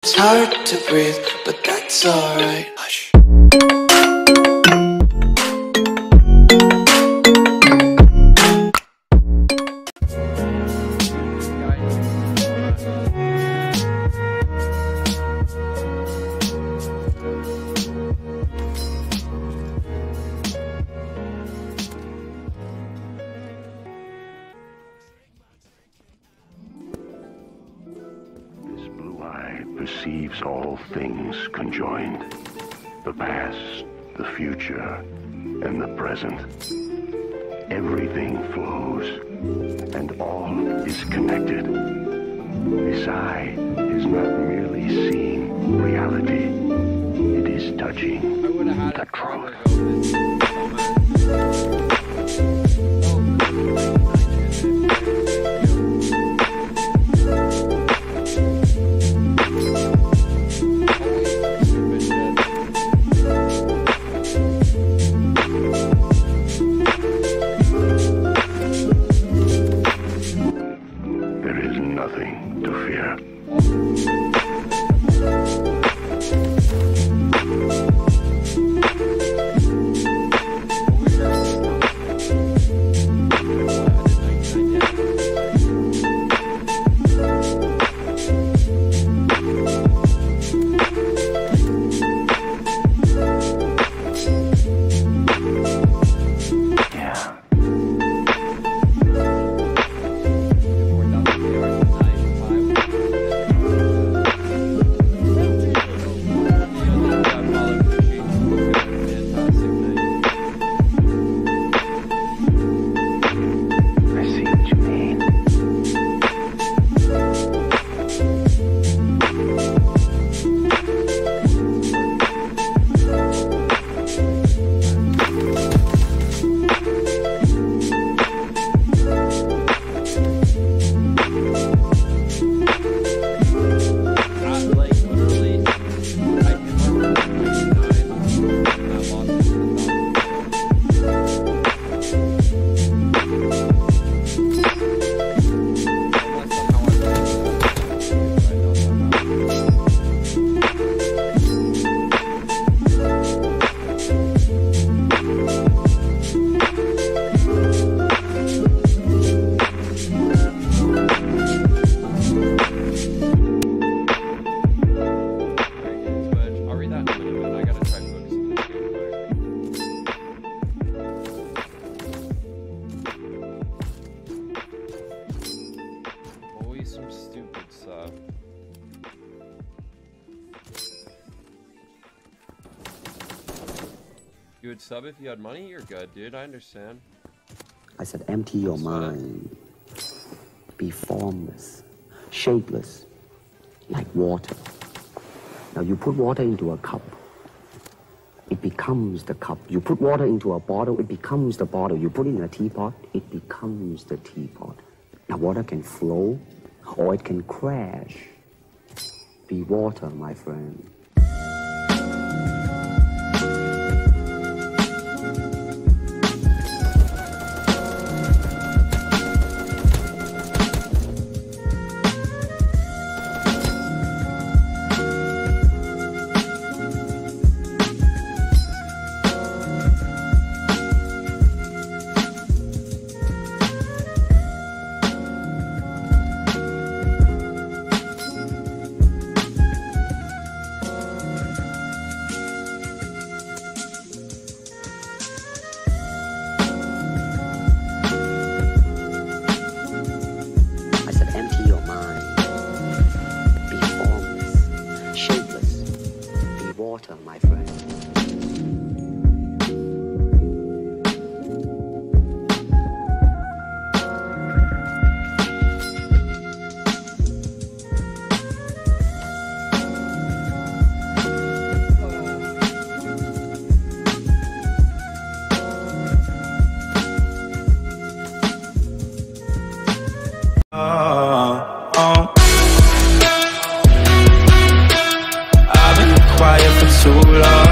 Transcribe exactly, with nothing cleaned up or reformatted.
It's hard to breathe, but that's alright. Hush. Perceives all things conjoined, the past, the future, and the present. Everything flows, and all is connected. This eye is not merely seeing reality, it is touching the truth. Nothing to fear. Some stupid stuff. You would sub if you had money? You're good, dude. I understand. I said empty your mind. Be formless, shapeless, like water. Now you put water into a cup, it becomes the cup. You put water into a bottle, it becomes the bottle. You put it in a teapot, it becomes the teapot. Now water can flow, or it can crash. Be water, my friend. Water, my friend. I've been quiet for too long.